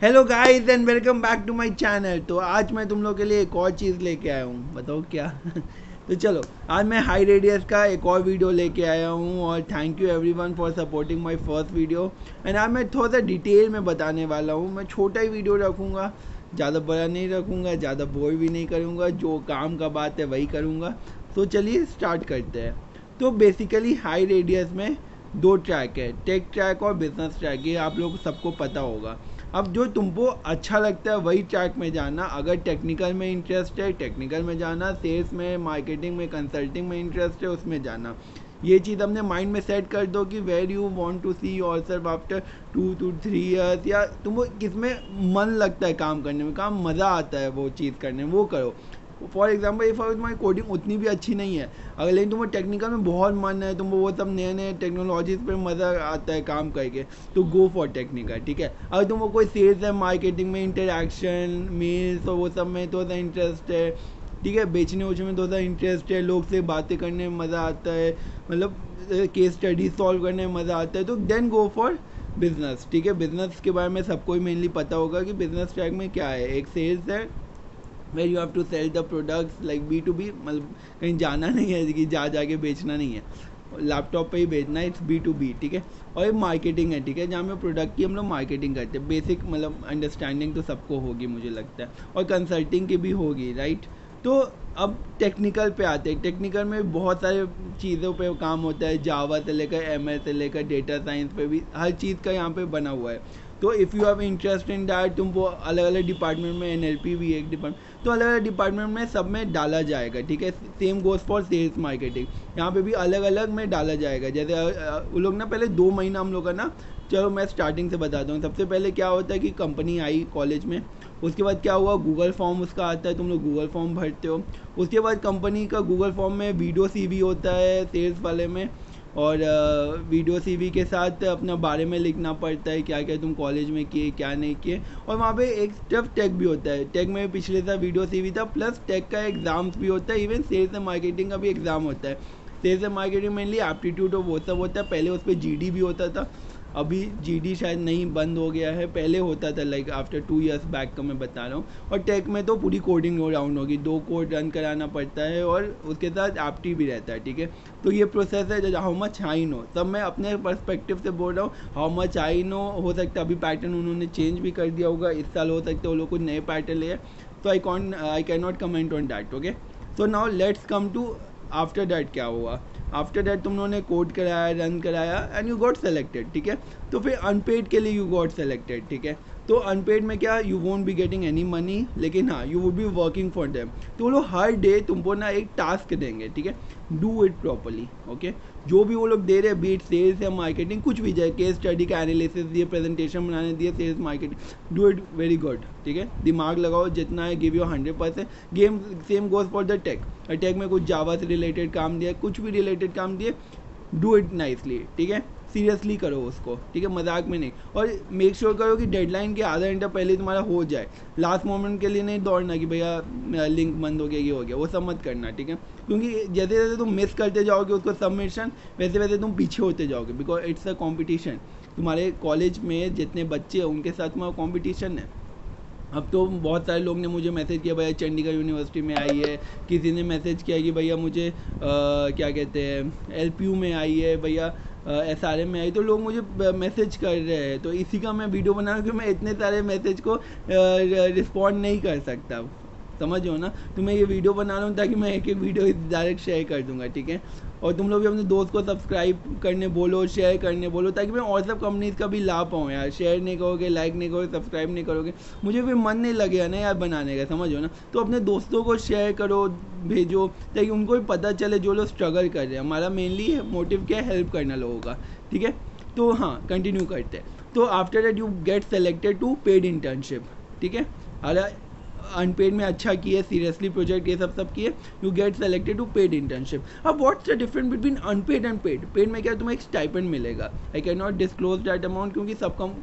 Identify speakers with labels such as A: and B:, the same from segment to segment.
A: Hello guys and welcome back to my channel. तो आज मैं तुम लोग के लिए एक और चीज़ लेके आया हूँ, बताओ क्या। तो चलो, आज मैं हाई रेडियस का एक और वीडियो लेके आया हूँ और thank you everyone for supporting my first video. And आज मैं थोड़ा सा डिटेल में बताने वाला हूँ। मैं छोटा ही वीडियो रखूँगा, ज़्यादा बड़ा नहीं रखूँगा, ज़्यादा बोर भी नहीं करूँगा, जो काम का बात है वही करूँगा। तो चलिए स्टार्ट करते हैं। तो बेसिकली हाई रेडियस में दो ट्रैक है, टेक ट्रैक और बिजनेस ट्रैक। ये आप लोग सबको पता होगा। अब जो तुमको अच्छा लगता है वही ट्रैक में जाना। अगर टेक्निकल में इंटरेस्ट है टेक्निकल में जाना, सेल्स में, मार्केटिंग में, कंसल्टिंग में इंटरेस्ट है उसमें जाना। ये चीज़ अपने माइंड में सेट कर दो कि where you want to see yourself after 2 to 3 years, या तुमको किसमें मन लगता है काम करने में, काम मज़ा आता है वो चीज़ करने में, वो करो। फॉर एग्जाम्पल इफ तुम्हारी कोडिंग उतनी भी अच्छी नहीं है, अगर लेकिन तुम्हें टेक्निकल में बहुत मन है, तुमको वो सब नए नए टेक्नोलॉजीज पे मज़ा आता है काम करके, तो गो फॉर टेक्निकल। ठीक है, अगर तुमको कोई सेल्स है, मार्केटिंग में, इंटरेक्शन, मेल्स और वो सब में थोड़ा सा इंटरेस्ट है, ठीक है, बेचने उचने में थोड़ा सा इंटरेस्ट है, लोग से बातें करने में मज़ा आता है, मतलब केस स्टडी सॉल्व करने में मज़ा आता है, तो देन गो फॉर बिजनेस। ठीक है, बिजनेस के बारे में सबको ही मेनली पता होगा कि बिजनेस ट्रैक में क्या है। एक सेल्स है where you have to sell the products like B2B, मतलब कहीं जाना नहीं है कि जाके बेचना नहीं है, लैपटॉप पे ही बेचना है, इट्स B2B। ठीक है, और ये मार्केटिंग है, ठीक है, जहाँ पे प्रोडक्ट की हम लोग मार्केटिंग करते हैं। बेसिक मतलब अंडरस्टैंडिंग तो सबको होगी मुझे लगता है, और कंसल्टिंग की भी होगी, राइट। तो अब टेक्निकल पे आते हैं। टेक्निकल में बहुत सारे चीज़ों पे काम होता है, जावा से लेकर ML से लेकर डेटा साइंस पे भी हर चीज़ का यहाँ पे बना हुआ है। तो if you have interest in that, तुम वो अलग अलग डिपार्टमेंट में, NLP भी एक डिपार्टमेंट, तो अलग अलग डिपार्टमेंट में सब में डाला जाएगा। ठीक है, same goes for sales marketing, यहाँ पे भी अलग अलग में डाला जाएगा। जैसे वो लोग ना पहले 2 महीना हम लोग का ना, चलो मैं स्टार्टिंग से बताता हूँ। सबसे पहले क्या होता है कि कंपनी आई कॉलेज में, उसके बाद क्या हुआ, गूगल फॉर्म उसका आता है, तुम लोग गूगल फॉर्म भरते हो। उसके बाद कंपनी का गूगल फॉर्म में वीडियो CV होता है सेल्स वाले में, और वीडियो CV के साथ अपना बारे में लिखना पड़ता है, क्या क्या तुम कॉलेज में किए क्या नहीं किए। और वहाँ पे एक स्टेप टेक भी होता है। टेक में पिछले साल वीडियो CV था, प्लस टेक का एग्ज़ाम्स भी होता है, इवन सेल्स एंड मार्केटिंग का भी एग्ज़ाम होता है। Sales and marketing mainly aptitude और वो सब होता है। पहले उस पर GD भी होता था, अभी GD शायद नहीं, बंद हो गया है, पहले होता था लाइक आफ्टर 2 years बैक का मैं बता रहा हूँ। और टेक में तो पूरी कोडिंग राउंड होगी, 2 कोड रन कराना पड़ता है और उसके साथ एप्टी भी रहता है। ठीक है, तो ये प्रोसेस है। जो हाउ मच आई नो, सब मैं अपने पर्सपेक्टिव से बोल रहा हूँ। हाउ मच आई नो, हो सकता है अभी पैटर्न उन्होंने चेंज भी कर दिया होगा, इस साल हो सकता है वो लोग कुछ नए पैटर्न ले, तो I can not comment on that. Okay, so now let's come to after that क्या हुआ। आफ्टर दैट तुम लोगों ने कोड कराया, रन कराया एंड यू गॉट सेलेक्टेड। ठीक है, तो फिर अनपेड के लिए यू गॉट सेलेक्टेड। ठीक है, तो अनपेड में क्या, you won't be getting any money, लेकिन हाँ you would be working for them. तो वो लोग हर डे तुमको ना एक टास्क देंगे। ठीक है, डू इट प्रॉपरली। ओके, जो भी वो लोग दे रहे हैं, बीट सेल्स या मार्केटिंग, कुछ भी जाए, केस स्टडी का एनालिसिस दिए, प्रेजेंटेशन बनाने दिए, sales marketing, do it very good. ठीक है, दिमाग लगाओ जितना है, give you 100%। Game same goes for the tech. Tech में कुछ जावा से रिलेटेड काम दिया, कुछ भी रिलेटेड काम दिए, डू इट नाइसली। ठीक है, सीरियसली करो उसको। ठीक है, मजाक में नहीं। और मेक श्योर करो कि डेडलाइन के आधा घंटा पहले तुम्हारा हो जाए। लास्ट मोमेंट के लिए नहीं दौड़ना कि भैया लिंक बंद हो गया, ये हो गया, वो सब मत करना। ठीक है, क्योंकि जैसे जैसे तुम मिस करते जाओगे उसको सबमिशन, वैसे वैसे तुम पीछे होते जाओगे, बिकॉज इट्स अ कॉम्पिटिशन। तुम्हारे कॉलेज में जितने बच्चे हैं उनके साथ तुम्हारा कॉम्पिटिशन है। अब तो बहुत सारे लोग ने मुझे मैसेज किया, भैया चंडीगढ़ यूनिवर्सिटी में आई है, किसी ने मैसेज किया कि भैया मुझे क्या कहते हैं LPU में आई है, भैया SRM में आई। तो लोग मुझे मैसेज कर रहे हैं, तो इसी का मैं वीडियो बना रहा हूँ कि मैं इतने सारे मैसेज को रिस्पॉन्ड नहीं कर सकता, समझो ना। तो मैं ये वीडियो बना रहा हूँ ताकि मैं एक एक वीडियो डायरेक्ट शेयर कर दूंगा। ठीक है, और तुम लोग भी अपने दोस्त को सब्सक्राइब करने बोलो, शेयर करने बोलो, ताकि मैं और सब कंपनीज का भी लाभ पाऊँ यार। शेयर नहीं करोगे, लाइक नहीं करोगे, सब्सक्राइब नहीं करोगे, मुझे भी मन नहीं लगेगा ना यार बनाने का, समझो ना। तो अपने दोस्तों को शेयर करो, भेजो, ताकि उनको भी पता चले जो लोग स्ट्रगल कर रहे हैं। हमारा मेनली मोटिव क्या है, हेल्प करना लोगों का। ठीक है, तो हाँ कंटिन्यू करते हैं। तो after that you get selected to paid internship. ठीक है, अरे अनपेड में अच्छा किए, सीरियसली प्रोजेक्ट ये सब किए, you get selected to paid internship. अब what's the difference between unpaid and paid. Paid में क्या, तुम्हें एक स्टाइपेंड मिलेगा। I can not disclose that amount, क्योंकि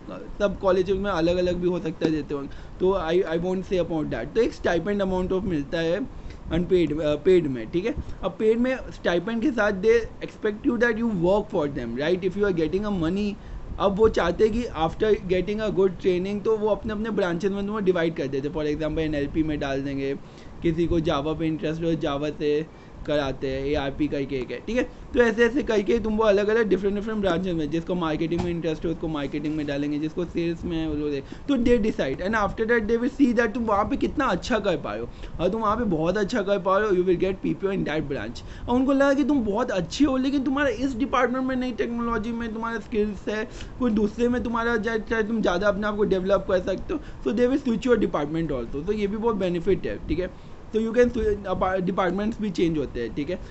A: सब कॉलेज में अलग अलग भी हो सकता है देते हो, तो I won't say about that. तो एक स्टाइपेंड अमाउंट ऑफ मिलता है अनपेड पेड में। ठीक है, अब पेड में स्टाइपेंड के साथ they expect you that you work for them, right. If you are getting a money, अब वो चाहते हैं कि after getting a good training तो वो अपने अपने ब्रांचेस में तुम्हें डिवाइड कर देते। फॉर एग्जांपल NLP में डाल देंगे, किसी को जावा पे इंटरेस्ट हो जावा से कराते हैं, ARP करके एक है, ठीक है। तो ऐसे ऐसे करके तुमको अलग अलग डिफरेंट ब्रांचेस में, जिसको मार्केटिंग में इंटरेस्ट है उसको मार्केटिंग में डालेंगे, जिसको सेल्स में है वो दे, तो they decide and after that they will see that तुम वहाँ पे कितना अच्छा कर पा रहे हो। और तुम वहाँ पे बहुत अच्छा कर पा रहे हो, you will get PPO in that branch. और उनको लगा कि तुम बहुत अच्छे हो लेकिन तुम्हारा इस डिपार्टमेंट में नहीं, टेक्नोलॉजी में तुम्हारा स्किल्स है, कोई दूसरे में तुम्हारा चाहे तुम ज़्यादा अपने आप को डेवलप कर सकते हो, so they will switch your department also. तो ये भी बहुत बेनिफिट है, ठीक है। तो यू कैन डिपार्टमेंट्स भी चेंज होते हैं, ठीक है,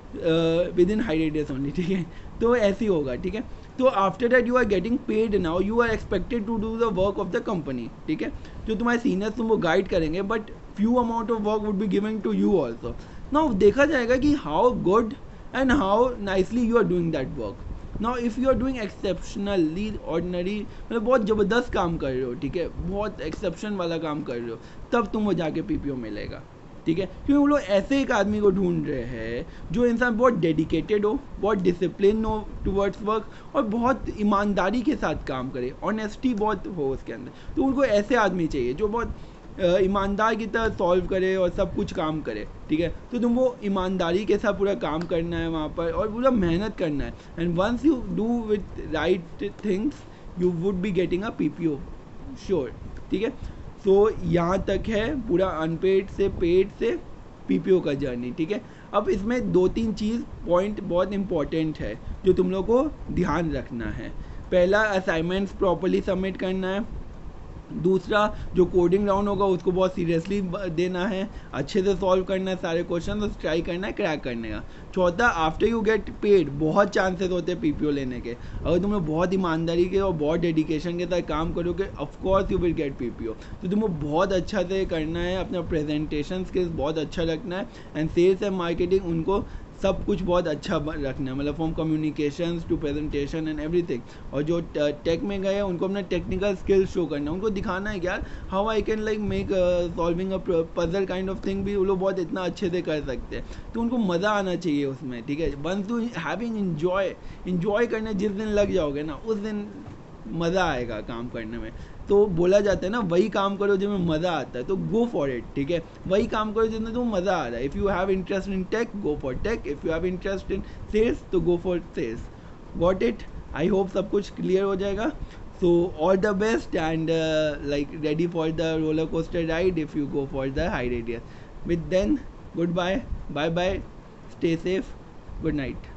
A: within high radius only, ठीक है। तो ऐसे ही होगा, ठीक है। तो after that you are getting paid now, you are expected to do the work of the company, ठीक है। जो तुम्हारे सीनियर्स तुमको गाइड करेंगे, but few amount of work would be giving to you also. Now देखा जाएगा कि how good and how nicely you are doing that work. Now if you are doing exceptionally ordinary, मतलब बहुत ज़बरदस्त काम कर रहे हो, ठीक है, बहुत एक्सेप्शन वाला काम कर रहे हो, तब तुमको जाके PPO मिलेगा, ठीक है। क्योंकि वो लोग ऐसे एक आदमी को ढूंढ रहे हैं जो इंसान बहुत डेडिकेटेड हो, बहुत डिसिप्लिन हो टुवर्ड्स वर्क, और बहुत ईमानदारी के साथ काम करे, ऑनेस्टी बहुत हो उसके अंदर। तो उनको ऐसे आदमी चाहिए जो बहुत ईमानदार की तरह सॉल्व करे और सब कुछ काम करे, ठीक है। तो तुमको ईमानदारी के साथ पूरा काम करना है वहाँ पर, और पूरा मेहनत करना है। And once you do with right things you would be getting a PPO sure, ठीक है। तो यहाँ तक है पूरा अनपेड से पेड से PPO का जर्नी, ठीक है। अब इसमें 2-3 चीज़ पॉइंट बहुत इंपॉर्टेंट है जो तुम लोग को ध्यान रखना है। पहला, असाइनमेंट्स प्रॉपर्ली सबमिट करना है। दूसरा, जो कोडिंग राउंड होगा उसको बहुत सीरियसली देना है, अच्छे से सॉल्व करना है सारे क्वेश्चन, तो ट्राई करना है क्रैक करने का। चौथा, आफ्टर यू गेट पेड बहुत चांसेस होते हैं PPO लेने के। अगर तुम लोग बहुत ईमानदारी के और बहुत डेडिकेशन के साथ काम करोगे, of course you will get PPO। तो तुमको बहुत अच्छा से करना है, अपना प्रेजेंटेशन स्किल्स बहुत अच्छा रखना है, एंड सेल्स एंड मार्केटिंग उनको सब कुछ बहुत अच्छा रखना है, मतलब from communications to presentation and everything. और जो टेक में गए हैं उनको अपना टेक्निकल स्किल्स शो करना है, उनको दिखाना है कि यार how I can like make solving a puzzle kind of thing भी वो लोग बहुत इतना अच्छे से कर सकते हैं। तो उनको मज़ा आना चाहिए उसमें, ठीक है। वंस टू हैविंग इन्जॉय करने जिस दिन लग जाओगे ना, उस दिन मज़ा आएगा काम करने में। तो बोला जाता है ना, वही काम करो जिसमें मज़ा आता है, तो गो फॉर इट, ठीक है। वही काम करो जिसमें तुम मज़ा आ रहा है। If you have interest in tech, go for tech. If you have interest in sales, तो go for sales. Got it? I hope सब कुछ क्लियर हो जाएगा। So all the best and like ready for the roller coaster ride if you go for the high radius. With then, good bye, bye bye, stay safe, good night.